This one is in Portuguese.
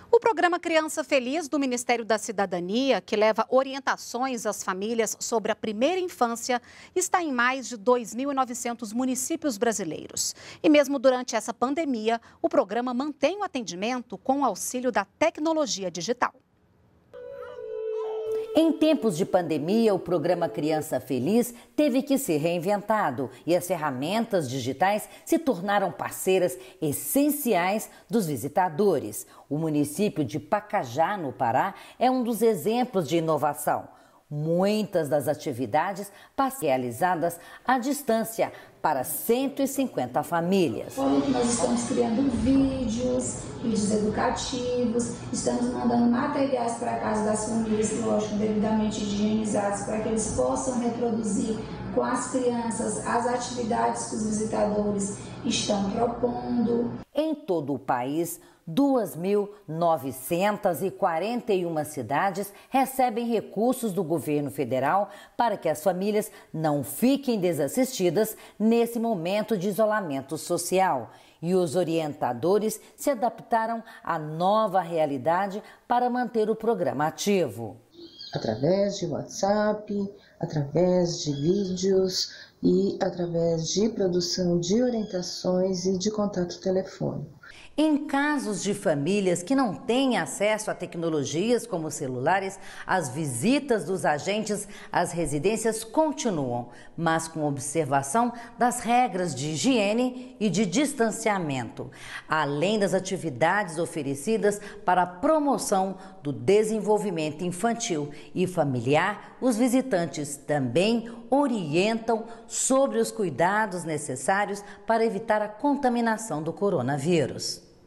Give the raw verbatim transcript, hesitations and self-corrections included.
O programa Criança Feliz do Ministério da Cidadania, que leva orientações às famílias sobre a primeira infância, está em mais de dois mil e novecentos municípios brasileiros. E mesmo durante essa pandemia, o programa mantém o atendimento com o auxílio da tecnologia digital. Em tempos de pandemia, o programa Criança Feliz teve que ser reinventado e as ferramentas digitais se tornaram parceiras essenciais dos visitadores. O município de Pacajá, no Pará, é um dos exemplos de inovação. Muitas das atividades passam realizadas à distância para cento e cinquenta famílias. Nós estamos criando vídeos, vídeos educativos, estamos mandando materiais para casa das famílias, lógico, devidamente higienizados, para que eles possam reproduzir com as crianças as atividades que os visitadores estão propondo. Em todo o país, duas mil novecentas e quarenta e uma cidades recebem recursos do governo federal para que as famílias não fiquem desassistidas nesse momento de isolamento social. E os orientadores se adaptaram à nova realidade para manter o programa ativo. Através de WhatsApp, através de vídeos e através de produção de orientações e de contato telefônico. Em casos de famílias que não têm acesso a tecnologias como celulares, as visitas dos agentes às residências continuam, mas com observação das regras de higiene e de distanciamento, além das atividades oferecidas para a promoção do desenvolvimento infantil e familiar. Os visitantes também orientam sobre os cuidados necessários para evitar a contaminação do coronavírus.